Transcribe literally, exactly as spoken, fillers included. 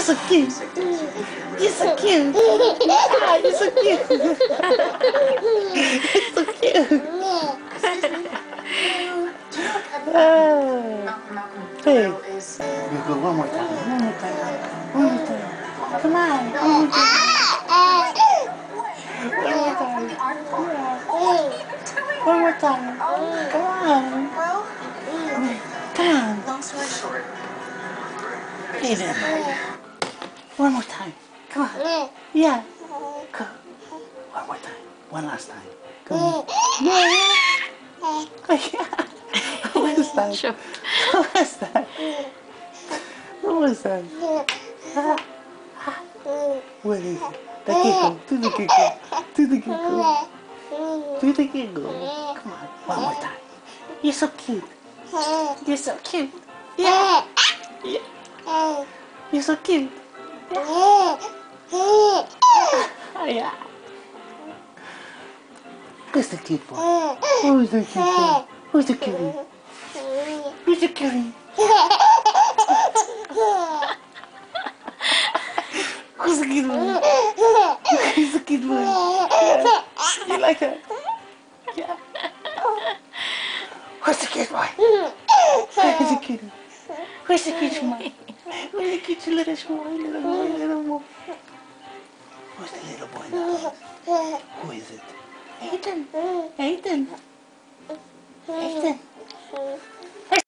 so cute. You're so cute. Ah, you're so cute. You're so cute. Ah. Hey. You go one more time. One more time. One more time. Come on. One more time. One more time. Yeah. One more time. Come on. Come on. Long story short. Hey then. One more time. Come on. Yeah. Go. One more time. One last time. Come on. Yeah. What was that? Sure. What was that? What was that? What is it? The giggle. Do the giggle. Do the giggle. Do the giggle. Come on. One more time. You're so cute. You're so cute. Yeah. Yeah. You're so cute. Yeah. Yeah. Who's the cute boy? Who's the cute boy? Who's the cutie? Who's the cutie? Who's the cute boy? Who's the cute boy? Yeah. You like that? Yeah. Who's the cute boy? Who's the cutie? Who's the cute boy? Who's the cute little boy? Little boy, little boy. Who's the little boy now? Who is it? Aiden. Aiden. Aiden.